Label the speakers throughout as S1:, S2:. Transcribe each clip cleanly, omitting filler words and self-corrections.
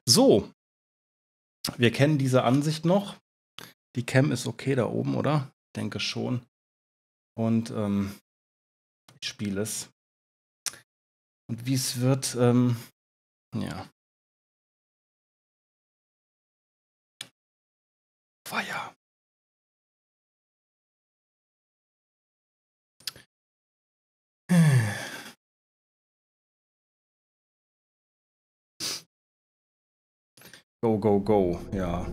S1: So, wir kennen diese Ansicht noch. Die Cam ist okay da oben, oder? Denke schon. Und ich spiele es. Und wie es wird, ja. Feier. Go, go, go, ja.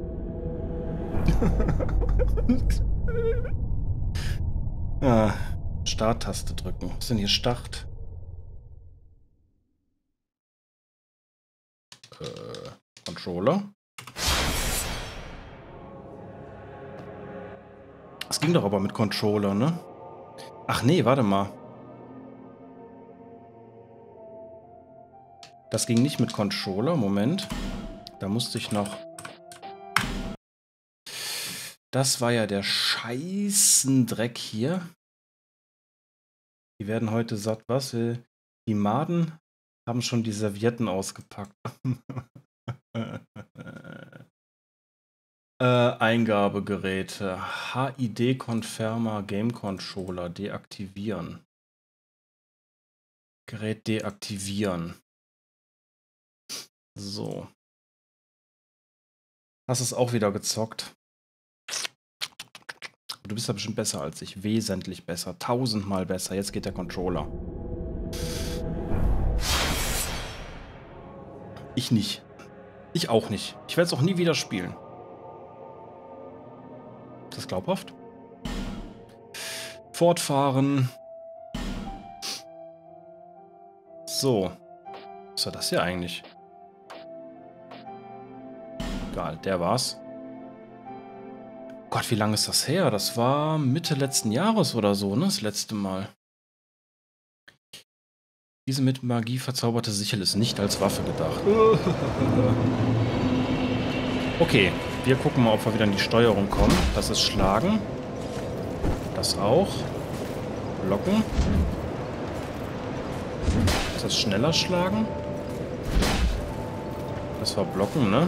S1: Ah, Starttaste drücken. Was ist denn hier Start? Controller. Das ging doch aber mit Controller, ne? Ach nee, warte mal. Das ging nicht mit Controller. Moment. Da musste ich noch... Das war ja der Scheißendreck hier. Die werden heute satt. Was? Die Maden haben schon die Servietten ausgepackt. Eingabegeräte. HID Confirmer Game Controller deaktivieren. Gerät deaktivieren. So. Hast es auch wieder gezockt. Du bist ja bestimmt besser als ich. Wesentlich besser. 1000-mal besser. Jetzt geht der Controller. Ich nicht. Ich auch nicht. Ich werde es auch nie wieder spielen. Ist das glaubhaft? Fortfahren. So. Was war das hier eigentlich? Egal, der war's. Gott, wie lange ist das her? Das war Mitte letzten Jahres oder so, ne? Das letzte Mal. Diese mit Magie verzauberte Sichel ist nicht als Waffe gedacht. Okay, wir gucken mal, ob wir wieder in die Steuerung kommen. Das ist Schlagen. Das auch. Blocken. Ist das schneller Schlagen? Das war Blocken, ne?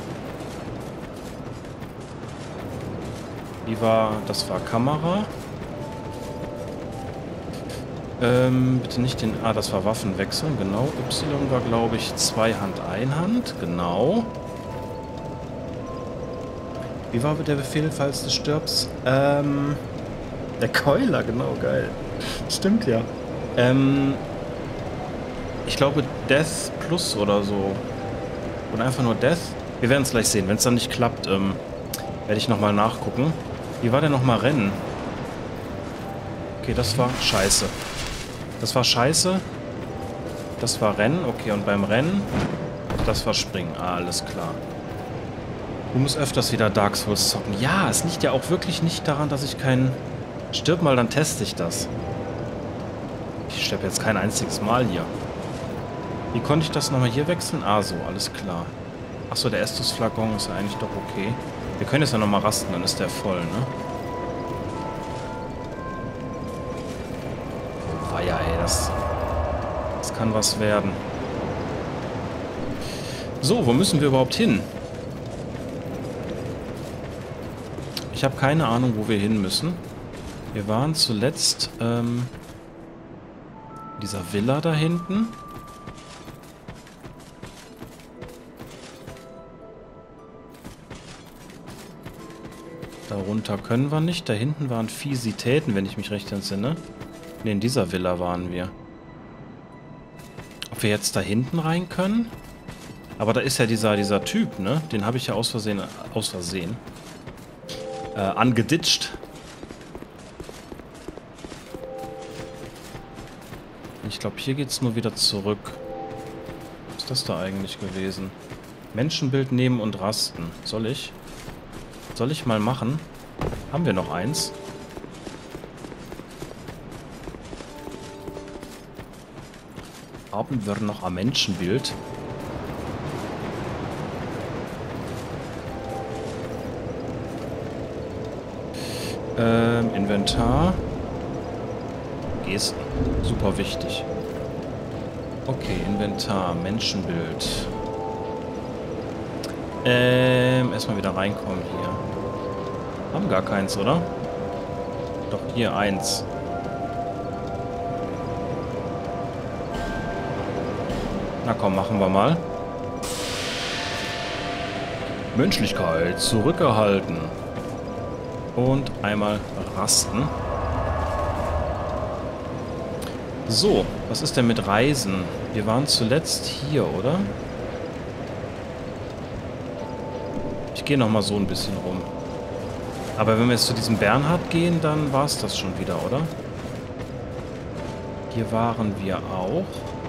S1: Das war Kamera. Bitte nicht den... Ah, das war Waffen wechseln, genau. Y war, glaube ich, Zweihand, Einhand, genau. Wie war der Befehl, falls du stirbst? Der Keuler, genau, geil. Stimmt ja. Ich glaube Death Plus oder so. Und einfach nur Death. Wir werden es gleich sehen. Wenn es dann nicht klappt, werde ich nochmal nachgucken. Wie war denn nochmal Rennen? Okay, das war Scheiße. Das war Scheiße. Das war Rennen. Okay, und beim Rennen, das war Springen. Ah, alles klar. Du musst öfters wieder Dark Souls zocken. Ja, es liegt ja auch wirklich nicht daran, dass ich keinen... Stirb mal, dann teste ich das. Ich sterbe jetzt kein einziges Mal hier. Wie konnte ich das nochmal hier wechseln? Ah, so, alles klar. Achso, der Estus-Flakon ist ja eigentlich doch okay. Wir können jetzt ja nochmal rasten, dann ist der voll, ne? Ah ja, ey, das kann was werden. So, wo müssen wir überhaupt hin? Ich habe keine Ahnung, wo wir hin müssen. Wir waren zuletzt dieser Villa da hinten. Darunter können wir nicht. Da hinten waren Fiesitäten, wenn ich mich recht entsinne. Ne, in dieser Villa waren wir. Ob wir jetzt da hinten rein können? Aber da ist ja dieser Typ, ne? Den habe ich ja aus Versehen angeditscht. Ich glaube, hier geht es nur wieder zurück. Was ist das da eigentlich gewesen? Menschenbild nehmen und rasten. Soll ich? Soll ich mal machen? Haben wir noch eins? Haben wir noch ein Menschenbild? Inventar. Gesten. Super wichtig. Okay, Inventar, Menschenbild. Erstmal wieder reinkommen hier. Haben gar keins, oder? Doch, hier eins. Na komm, machen wir mal. Menschlichkeit zurückerhalten. Und einmal rasten. So, was ist denn mit Reisen? Wir waren zuletzt hier, oder? Ich gehe nochmal so ein bisschen rum. Aber wenn wir jetzt zu diesem Bernhard gehen, dann war es das schon wieder, oder? Hier waren wir auch.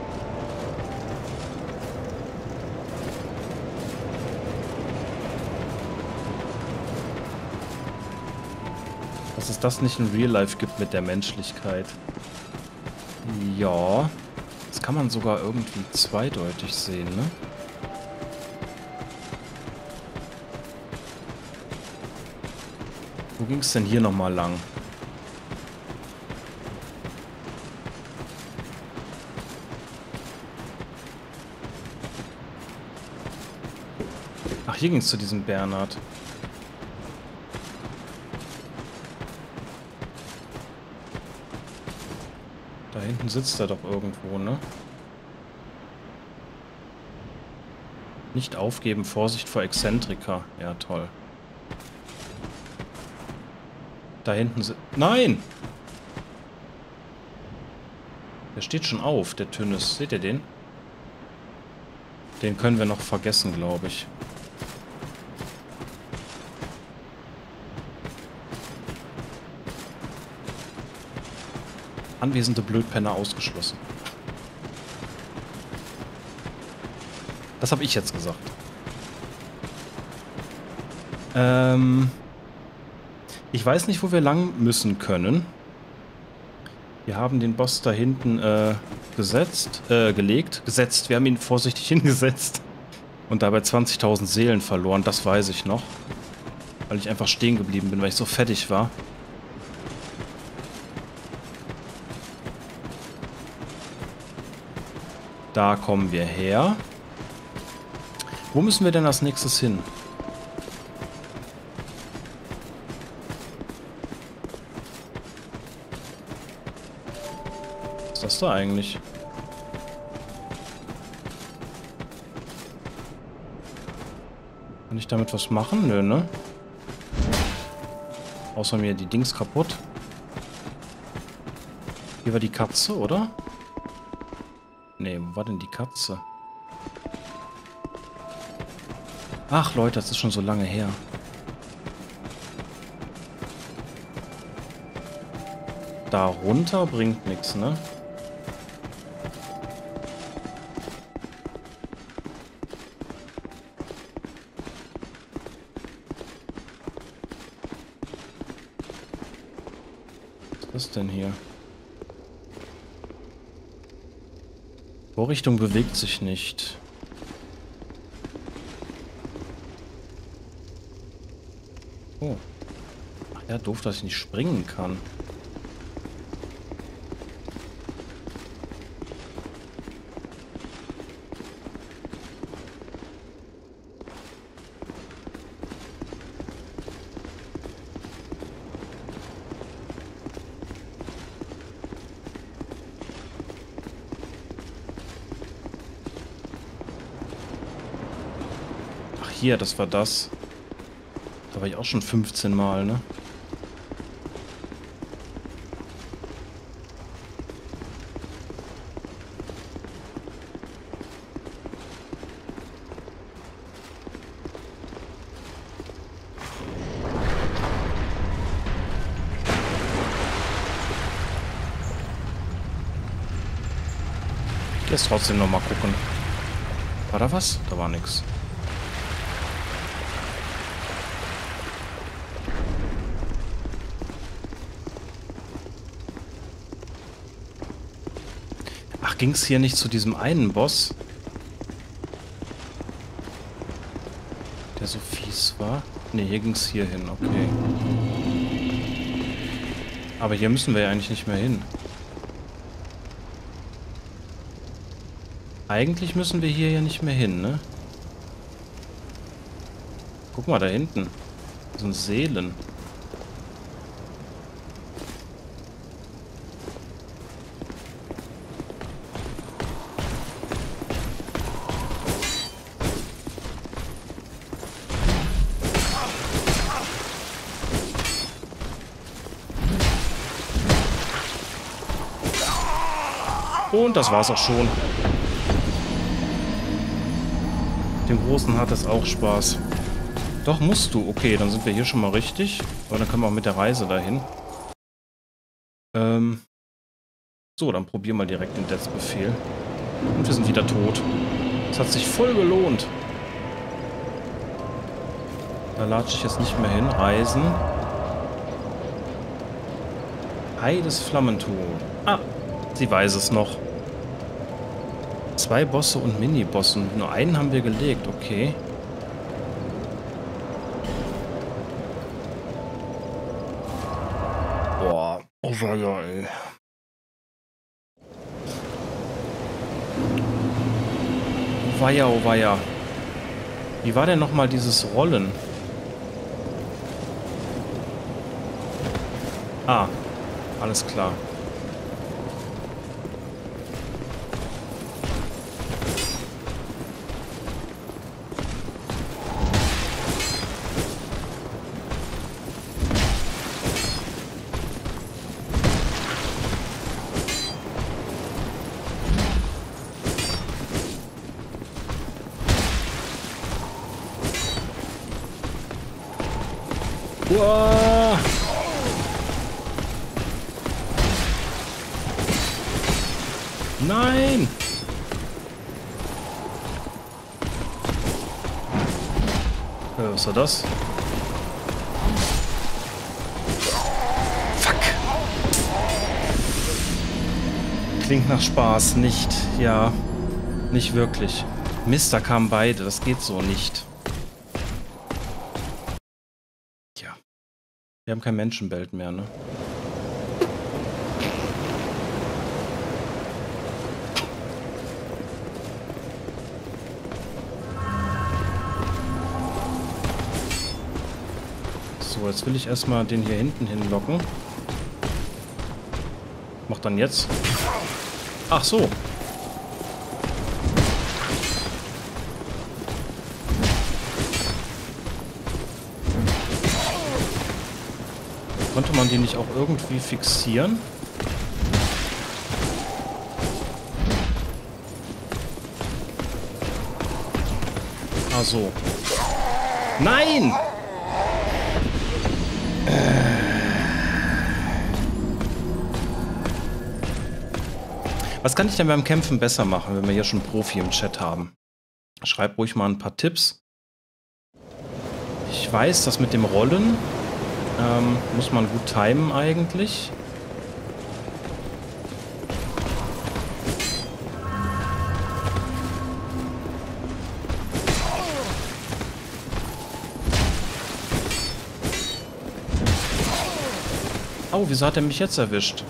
S1: Dass es das nicht in Real Life gibt mit der Menschlichkeit. Ja. Das kann man sogar irgendwie zweideutig sehen, ne? Wo ging es denn hier nochmal lang? Ach, hier ging es zu diesem Bernhard. Da hinten sitzt er doch irgendwo, ne? Nicht aufgeben, Vorsicht vor Exzentriker. Ja, toll. Da hinten sitzt... Nein! Der steht schon auf, der Tünnes. Seht ihr den? Den können wir noch vergessen, glaube ich. Anwesende Blödpenner ausgeschlossen. Das habe ich jetzt gesagt. Ich weiß nicht, wo wir lang müssen können. Wir haben den Boss da hinten gesetzt. Wir haben ihn vorsichtig hingesetzt. Und dabei 20.000 Seelen verloren, das weiß ich noch. Weil ich einfach stehen geblieben bin, weil ich so fertig war. Da kommen wir her. Wo müssen wir denn als nächstes hin? Was ist das da eigentlich? Kann ich damit was machen? Nö, ne? Außer mir die Dings kaputt. Hier war die Katze, oder? Nee, wo war denn die Katze? Ach Leute, das ist schon so lange her. Da runter bringt nichts, ne? Was ist das denn hier? Vorrichtung bewegt sich nicht. Oh. Ach ja, doof, dass ich nicht springen kann. Ach hier, das war das. Da war ich auch schon 15 Mal, ne? Jetzt trotzdem noch mal gucken. War da was? Da war nix. Ach, ging es hier nicht zu diesem einen Boss? Der so fies war? Ne, hier ging es hier hin, okay. Aber hier müssen wir ja eigentlich nicht mehr hin. Eigentlich müssen wir hier ja nicht mehr hin, ne? Guck mal, da hinten. Das sind Seelen. Und das war's auch schon. Dem Großen hat es auch Spaß. Doch, musst du. Okay, dann sind wir hier schon mal richtig. Aber dann können wir auch mit der Reise dahin. So, dann probier mal direkt den Death-Befehl. Und wir sind wieder tot. Das hat sich voll gelohnt. Da latsche ich jetzt nicht mehr hin. Reisen. Ei des Flammentuch. Ah, sie weiß es noch. 2 Bosse und Mini-Bossen. Nur einen haben wir gelegt, okay. Boah, oh weia, ey. Oh weia, oh weia. Wie war denn nochmal dieses Rollen? Ah, alles klar. Uah. Nein! Was war das? Fuck! Klingt nach Spaß, nicht. Ja, nicht wirklich. Mist, da kamen beide. Das geht so nicht. Tja. Wir haben kein Menschenbild mehr, ne? So, jetzt will ich erstmal den hier hinten hinlocken. Mach dann jetzt. Ach so. Konnte man den nicht auch irgendwie fixieren? Ah so. Nein! Was kann ich denn beim Kämpfen besser machen, wenn wir hier schon Profi im Chat haben? Schreibt ruhig mal ein paar Tipps. Ich weiß, das mit dem Rollen muss man gut timen eigentlich. Oh, wieso hat er mich jetzt erwischt?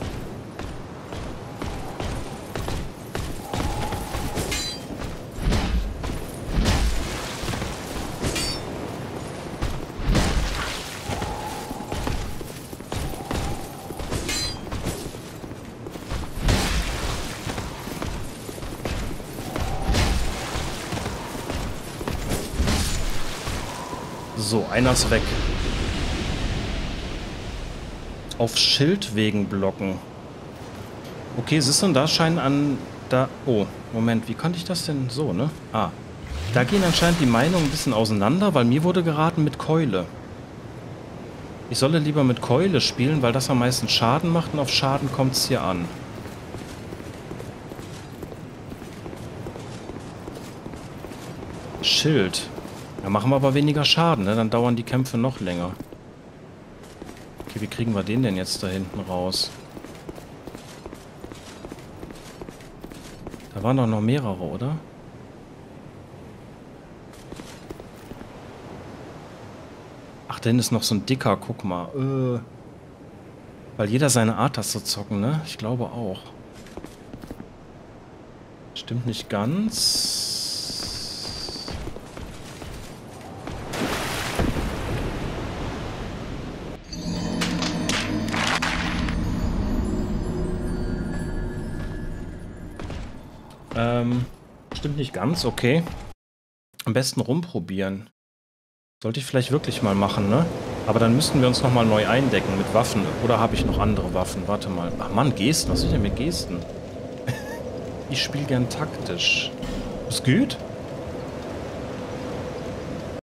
S1: So, einer ist weg. Auf Schildwegen blocken. Okay, siehst du, da scheinen an... Da... Oh, Moment, wie konnte ich das denn so, ne? Ah, da gehen anscheinend die Meinungen ein bisschen auseinander, weil mir wurde geraten mit Keule. Ich solle lieber mit Keule spielen, weil das am meisten Schaden macht und auf Schaden kommt es hier an. Schild. Da machen wir aber weniger Schaden, ne? Dann dauern die Kämpfe noch länger. Okay, wie kriegen wir den denn jetzt da hinten raus? Da waren doch noch mehrere, oder? Ach, da hinten ist noch so ein dicker, guck mal. Weil jeder seine Art hat zu zocken, ne? Ich glaube auch. Stimmt nicht ganz. Stimmt nicht ganz, okay. Am besten rumprobieren. Sollte ich vielleicht wirklich mal machen, ne? Aber dann müssten wir uns nochmal neu eindecken mit Waffen. Oder habe ich noch andere Waffen? Warte mal. Ach Mann, Gesten. Was soll ich denn mit Gesten? Ich spiele gern taktisch. Ist gut?